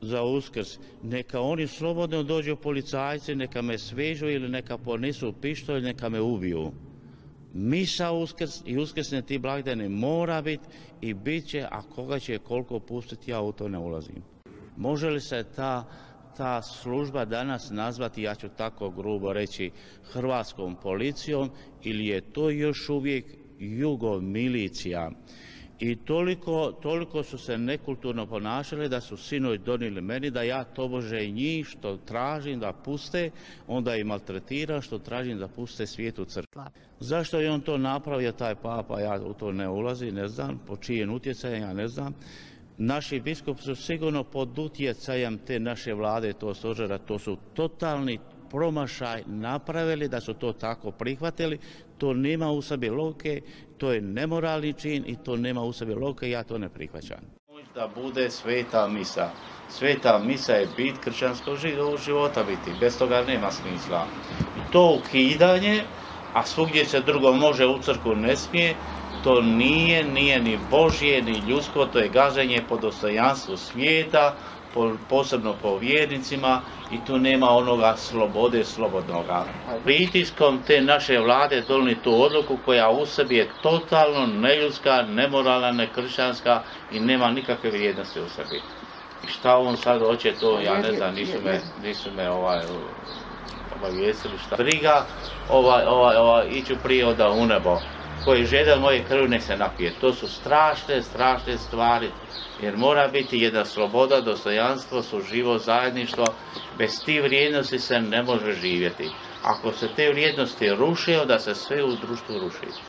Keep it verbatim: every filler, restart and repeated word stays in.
za Uskrs, neka oni slobodno dođu policajci, neka me svežu ili neka ponesu pištolj, neka me ubiju. Misa Uskrs i uskrsne ti blagdane mora biti i bit će, a koga će koliko pustiti, ja u to ne ulazim. Može li se ta, ta služba danas nazvati, ja ću tako grubo reći, hrvatskom policijom ili je to još uvijek jugomilicija? I toliko, toliko su se nekulturno ponašali da su sinoć donijeli meni da ja tobože njih što tražim da puste, onda ih maltretira što tražim da puste svijetu crkvu. Zašto je on to napravio, taj papa, ja u to ne ulazim, ne znam, po čijem utjecajem, ja ne znam. Naši biskupi su sigurno pod utjecajem te naše vlade, to stožera, to su totalni promašaj napravili, da su to tako prihvatili. To nema u sebi logike, to je nemoralni čin i to nema u sebi logike, ja to ne prihvaćam. Da bude sveta misa. Sveta misa je bit kršćanskog života biti, bez toga nema smisla. I to ukidanje, a svugdje se drugo može, u crkvu ne smije, to nije, nije ni Božje, ni ljudsko, to je gaženje po dostojanstvu svijeta, posebno po vjernicima, i tu nema onoga slobode slobodnoga. Pritiskom te naše vlade donijeli tu odluku koja u sebi je totalno neljudska, nemoralna, nekršćanska i nema nikakve vrijednosti u sebi. I šta on sad hoće to, ja ne znam, nisu me, nisu me ovaj, obavijestili šta. Briga, ovaj, ovaj, ovaj, iću prije onda u nebo. Koji žede moje krvi nek se napije. To su strašne, strašne stvari, jer mora biti jedna sloboda, dostojanstvo, suživot, zajedništvo. Bez tih vrijednosti se ne može živjeti. Ako se te vrijednosti ruše, onda se sve u društvu ruši.